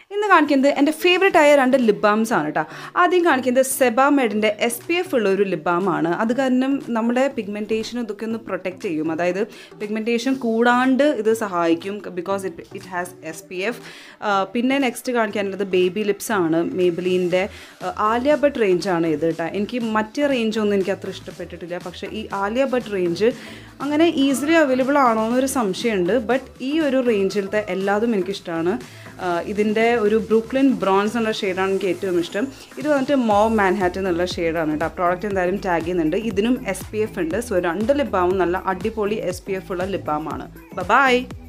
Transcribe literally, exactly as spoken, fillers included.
ഇന്ന് കാണിക്കുന്നത് എൻ്റെ ഫേവറേറ്റ് ആയ രണ്ട് ലിപ് ബാംസ് ആണ് കേട്ടോ. ആദ്യം കാണിക്കുന്നത് സെബാമെഡിൻ്റെ എസ് പി എഫ് ഉള്ള ഒരു ലിപ് ബാമാണ്. അത് കാരണം നമ്മുടെ പിഗ്മെൻറ്റേഷൻ ഇതൊക്കെ ഒന്ന് പ്രൊട്ടക്റ്റ് ചെയ്യും. അതായത് പിഗ്മെൻറ്റേഷൻ കൂടാണ്ട് ഇത് സഹായിക്കും, because it it has S P F. പിന്നെ നെക്സ്റ്റ് കാണിക്കാനുള്ളത് ബേബി ലിപ്സ് ആണ്. മേബിലിൻ്റെ ആലിയ ബട്ട് റേഞ്ചാണ് ഇത് കേട്ടോ. എനിക്ക് മറ്റേ റേഞ്ചൊന്നും എനിക്ക് അത്ര ഇഷ്ടപ്പെട്ടിട്ടില്ല. പക്ഷേ ഈ ആലിയ ബട്ട് റേഞ്ച് അങ്ങനെ ഈസിലി അവൈലബിൾ ആണോ എന്നൊരു സംശയമുണ്ട്. ബട്ട് ഈ ഒരു റേഞ്ചിലത്തെ എല്ലാതും എനിക്കിഷ്ടമാണ്. ഇതിൻ്റെ ഒരു ബ്രൂക്ലിൻ ബ്രോൺസ് എന്നുള്ള ഷെയ്ഡാണ് എനിക്ക് ഏറ്റവും ഇഷ്ടം. ഇത് വന്നിട്ട് മോവ് മാൻഹാറ്റൻ എന്നുള്ള ഷെയ്ഡാണ് കേട്ടോ. പ്രോഡക്റ്റ് എന്തായാലും ടാഗ് ചെയ്യുന്നുണ്ട്. ഇതിനും എസ് പി എഫ് ഉണ്ട്. സോ രണ്ട് ലിപ് ബാമും നല്ല അടിപൊളി എസ് പി എഫ് ഉള്ള ലിപ് ബാമാണ്. ബൈ.